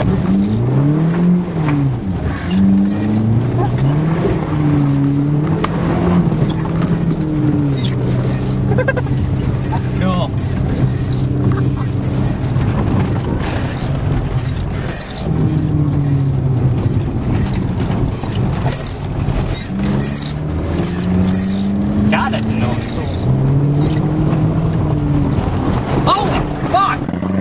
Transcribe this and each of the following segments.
Cool. God, that's enormous. Holy fuck!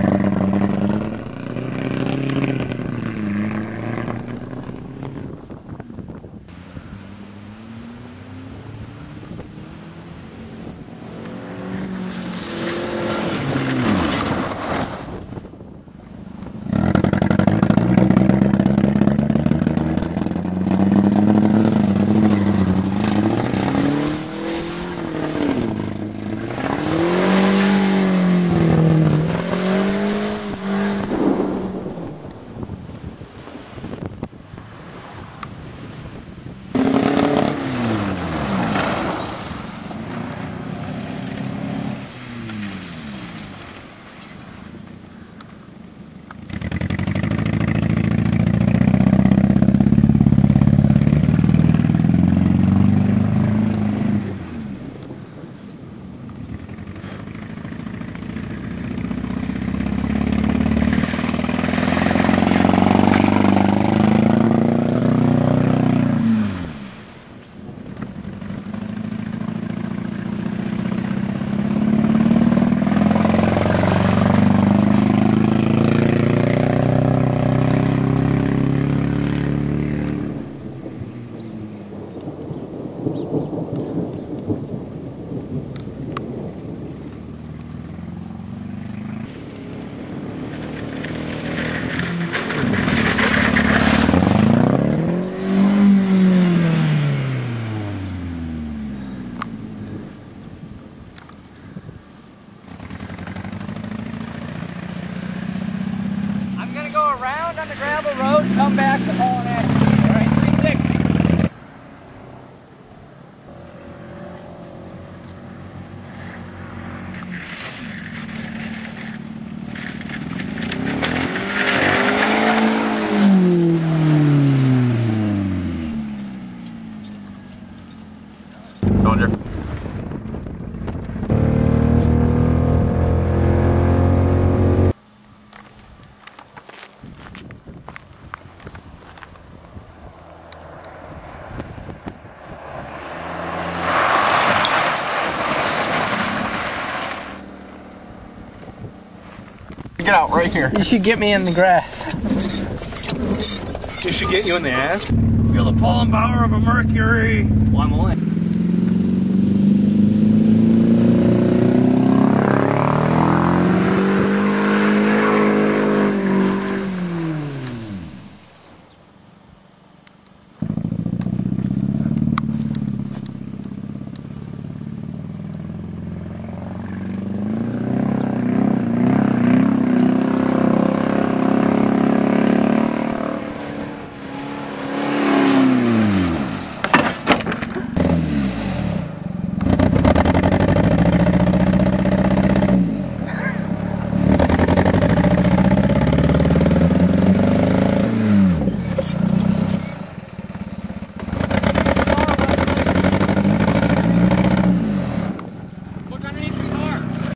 Go around on the gravel road, come back to hauling ass. All right, 360. Going there. Get out right here. You should get me in the grass. You should get you in the ass. Feel the pulling power of a Mercury. Well, I'm away.